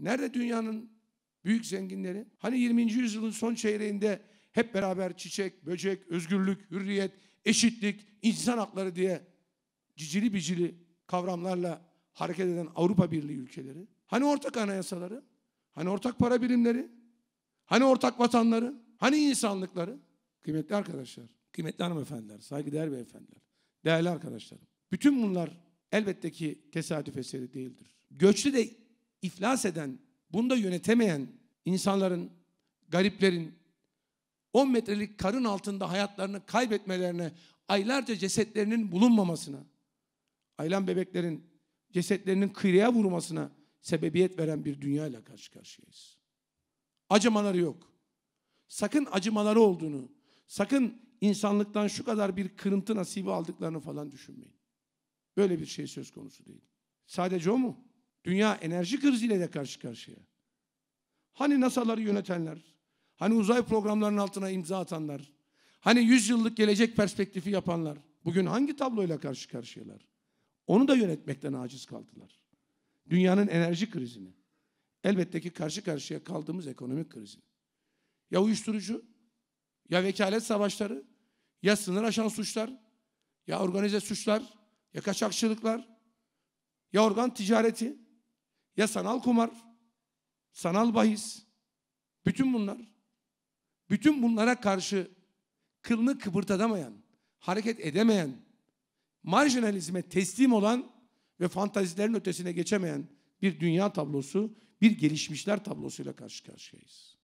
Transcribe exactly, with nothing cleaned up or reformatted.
Nerede dünyanın büyük zenginleri? Hani yirminci yüzyılın son çeyreğinde hep beraber çiçek, böcek, özgürlük, hürriyet, eşitlik, insan hakları diye cicili bicili kavramlarla hareket eden Avrupa Birliği ülkeleri? Hani ortak anayasaları? Hani ortak para birimleri? Hani ortak vatanları? Hani insanlıkları? Kıymetli arkadaşlar, kıymetli hanımefendiler, saygıdeğer beyefendiler, değerli arkadaşlarım. Bütün bunlar elbette ki tesadüf eseri değildir. Göçte de iflas eden, bunu da yönetemeyen insanların, gariplerin on metrelik karın altında hayatlarını kaybetmelerine, aylarca cesetlerinin bulunmamasına, aylan bebeklerin cesetlerinin kıyıya vurmasına sebebiyet veren bir dünyayla karşı karşıyayız. Acımaları yok. Sakın acımaları olduğunu, sakın insanlıktan şu kadar bir kırıntı nasibi aldıklarını falan düşünmeyin. Böyle bir şey söz konusu değil. Sadece o mu? Dünya enerji kriziyle de karşı karşıya. Hani NASA'ları yönetenler, hani uzay programlarının altına imza atanlar, hani yüz yıllık gelecek perspektifi yapanlar bugün hangi tabloyla karşı karşıyalar? Onu da yönetmekten aciz kaldılar. Dünyanın enerji krizini, elbette ki karşı karşıya kaldığımız ekonomik krizini. Ya uyuşturucu, ya vekalet savaşları, ya sınır aşan suçlar, ya organize suçlar, ya kaçakçılıklar, ya organ ticareti, ya sanal kumar, sanal bahis. Bütün bunlar, bütün bunlara karşı kılını kıpırdatamayan, hareket edemeyen, marjinalizme teslim olan ve fantazilerin ötesine geçemeyen bir dünya tablosu, bir gelişmişler tablosuyla karşı karşıyayız.